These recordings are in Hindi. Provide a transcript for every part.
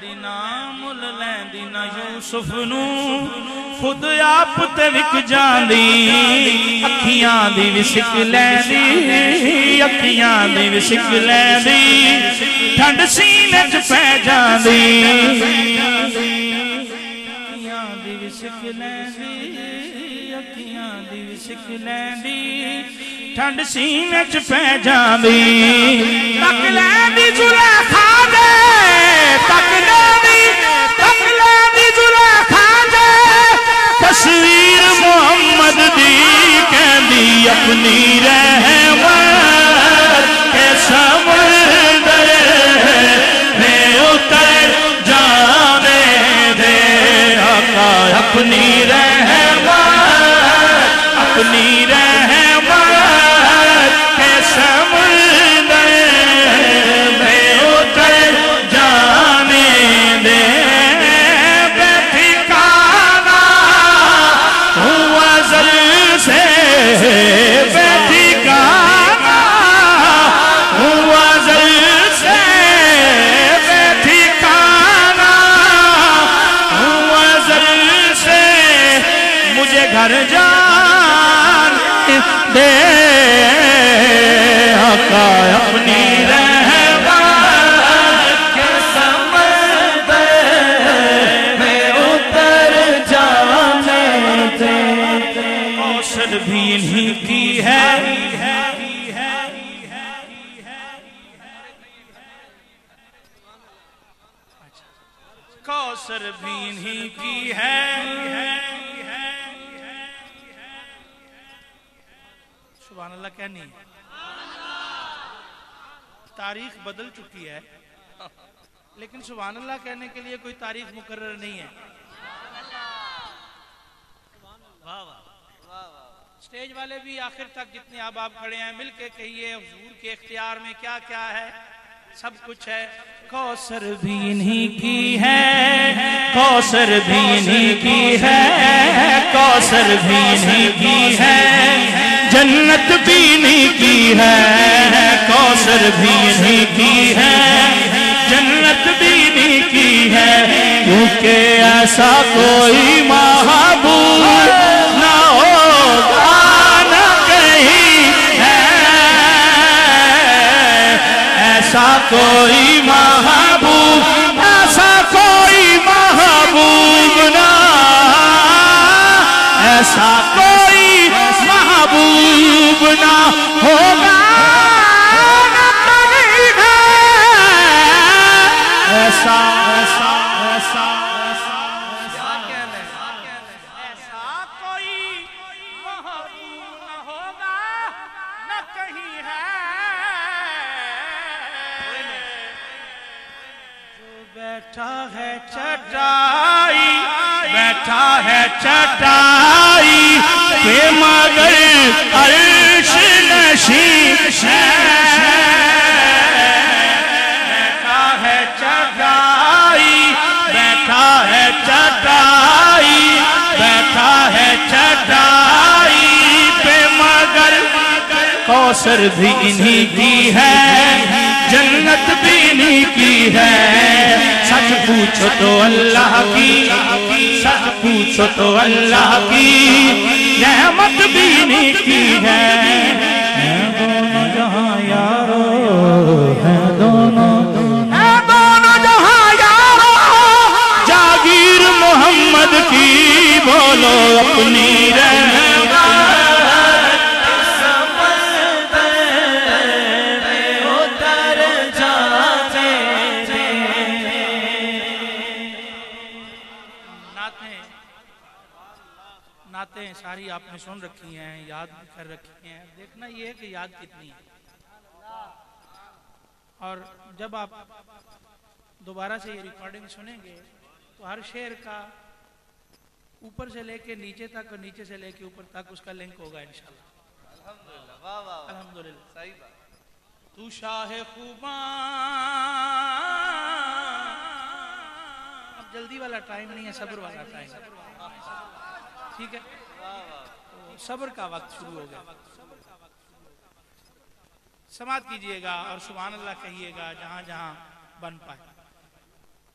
लैंदी ना मुल लैंदी ना यूसुफ नू खुद आप ते विक जांदी अखियां दी विसिक लैंदी अखियां दी विसिक लैंदी ठंड सीने च पै जांदी अखियां दी विसिक लैंदी अखियां दी विसिक लैंदी ठंड सीने च पै जांदी तक लैंदी जुलेखा दे तक लैंदी जुलेखा दे तस्वीर मोहम्मद दी कहंदी अपनी रहमत के समंदर में उतर जाने दे आका अपनी रहमत अपनी घर जाने दे आका अपनी रहमत के समंदर में उतर जाने दे कौसर भी इन्हीं की है कौसर भी इन्हीं की है सुभान अल्लाह क्या नहीं तारीख बदल चुकी है लेकिन सुभान अल्लाह कहने के लिए कोई तारीख मुकर्रर नहीं है। स्टेज वाले भी आखिर तक जितने अब आप खड़े हैं मिलके कहिए हुजूर के इख्तियार में क्या क्या है सब कुछ है। कौसर भी इन्हीं की है कौसर भी इन्हीं की है कौसर भी इन्हीं की है जन्नत भी इन्हीं की है कौसर भी इन्हीं की है जन्नत भी इन्हीं की है क्योंकि ऐसा कोई महबूब ना होगा ना कहीं है ऐसा कोई महबूब ऐसा कोई महबूब ना ऐसा कोई महबूब ना होगा ना कहीं है ऐसा ऐसा ऐसा ऐसा ऐसा कोई महबूब ना होगा ना कहीं है जो बैठा है चटाई बैठा है चटाई पे मगर अर्श नशीं बैठा है चटाई बैठा है चटाई बैठा है चटाई पे मगर कौसर भी इन्हीं की है जन्नत भी इन्हीं की है। सच पूछो तो अल्लाह की सच पूछो तो अल्लाह की रहमत भी इन्हीं की है दोनों जहां यारो है दोनों जहां यारो जागीर मोहम्मद की बोलो अपनी रहमत नातें सारी आपने सुन रखी हैं याद भी कर रखी हैं देखना ये है कि याद कितनी है और जब आप दोबारा से ये रिकॉर्डिंग सुनेंगे तो हर शेर का ऊपर से लेके नीचे तक और नीचे से लेके ऊपर तक उसका लिंक होगा इंशाल्लाह। अल्हम्दुलिल्लाह वाह वाह अल्हम्दुलिल्लाह सही बात। तू शाहे खुबा अब जल्दी वाला टाइम नहीं है सब्र वाला टाइम ठीक है तो सब्र का वक्त शुरू हो गया। समात कीजिएगा और सुभान अल्लाह कहिएगा जहां जहां बन पाए।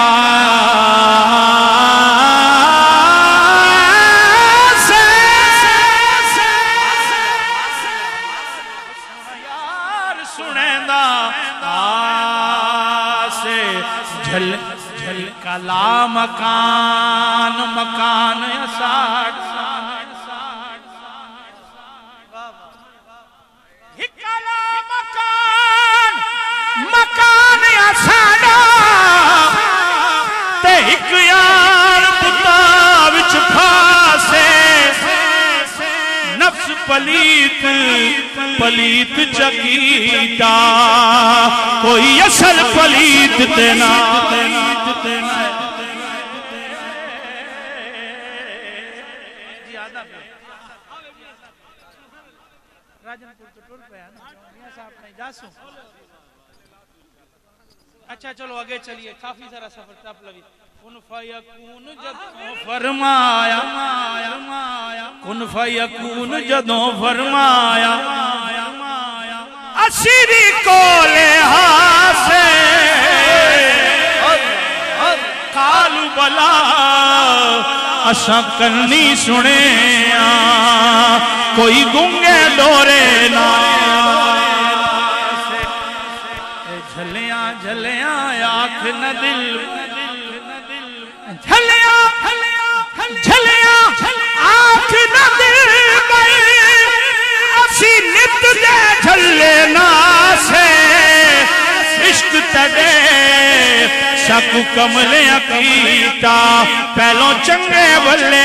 झल झल कला मकान मकान असाड़ कला मकान मकान असाड़ा ते एक यार पुता विच फासे नफ्स पलीत पलीत चकीता कोई असल पलीत देना अच्छा चलो आगे चलिए काफी सारा सफर टप लगी कुन फयकून जदों फरमाया कुन फयकून जदों फरमाया असीरी कोले हासे कालू बला असा करनी सुने कोई गुंगे डोरे ना झलिया झलिया आँख न दिल झलिया झलिया आँख न दिल असी नित दे झले ना से इश्क तड़े शक कमले अकीता पहलों चंगे बल्ले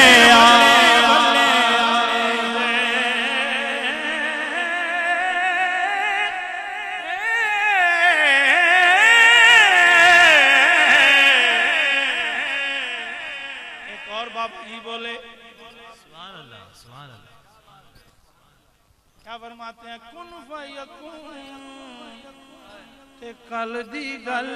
फरमाते हैं कुन फयकून ते कल दी गल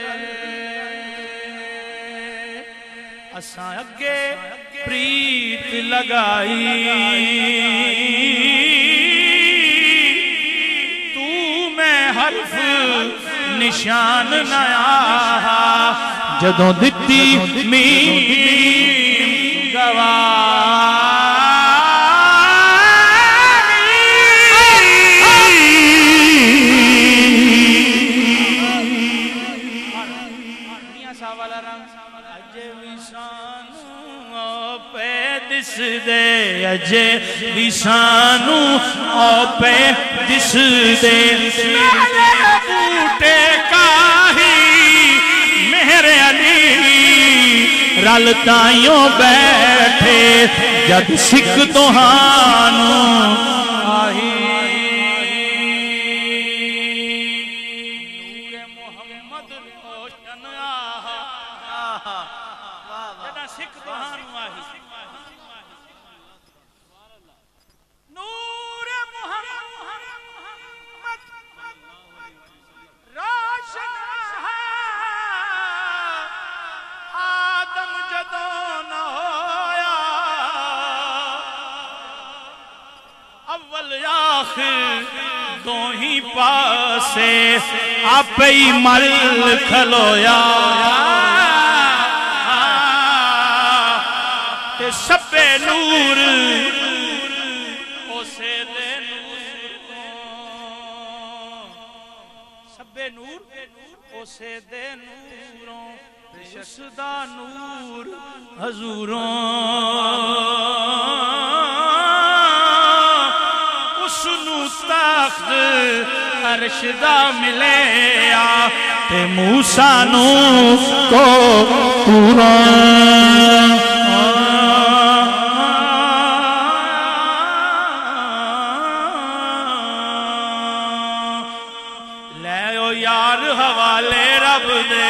असां अगे प्रीत लगाई तू मैं हर्फ निशान नया जदों दिती मीं गवा दे अजे विसानू ओपे दिस दे बूटे काही मेरे अली रल ताइयों बैठे जद सिख तुहानू आही नूरे मोहम्मद रोशन आहा जद सिख तुहानू आही दो ही पासे आप ही मल खलोया ते सबे नूर उसे दे सबे नूर उसे दे नूरों उसदा नूर हजूरों तख्त अर्श दा मिले ते मूसा नू को पूरा ले ओ यार हवाले रब दे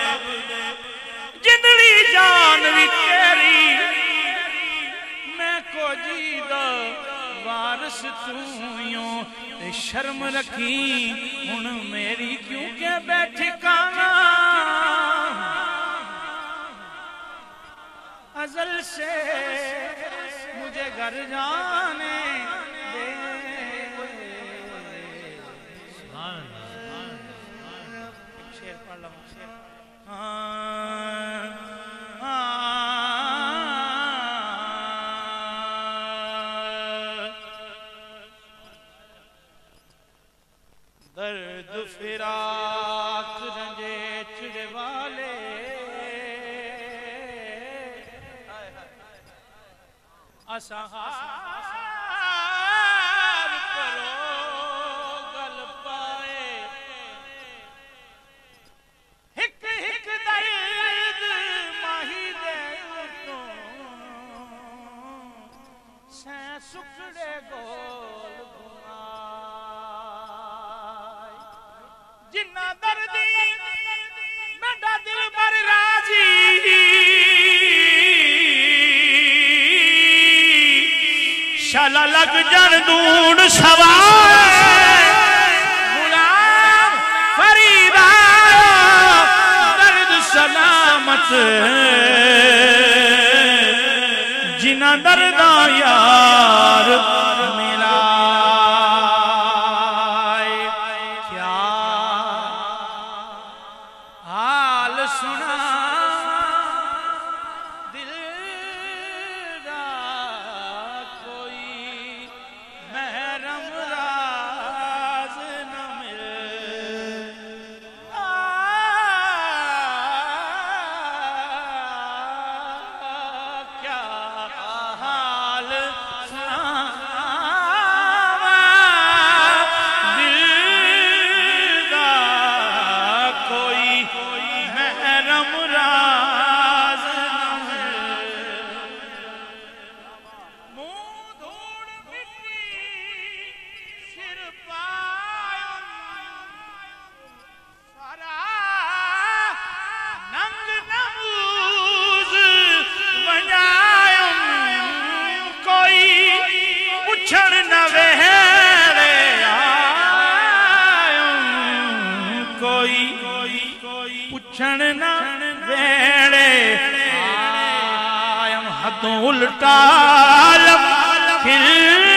जिंदड़ी जान भी तेरी मैं को जी दा वारस तू शर्म रखी हुन मेरी क्यों के बैठी काना अजल से मुझे घर जाने दे शेर पढ़ लो शेर दर्द फिराक रंजे चिड़वा वाले असहार करो गल पाए हिक हिक दर्द माही दे तो सै सुखड़े गोल घुमाए जिन्ना दर्दी मेरा दिल बर राजी शाला लग जन दून सवार गुलाम फरीदा दर्द सलामत जिना दर्दा यार मिला क्या हाल सुना दिल दा कोई महरम राज न मिल क्या हाल सुनावा दिल दा कोई महरम राज न मिल मुंह धूड़ मिट्टी सिर पायो सारा नंग नमूज वजायो कोई पुछण न वेड़े आयो कोई पुछण न वेड़े आयो हदों उल्टा खिल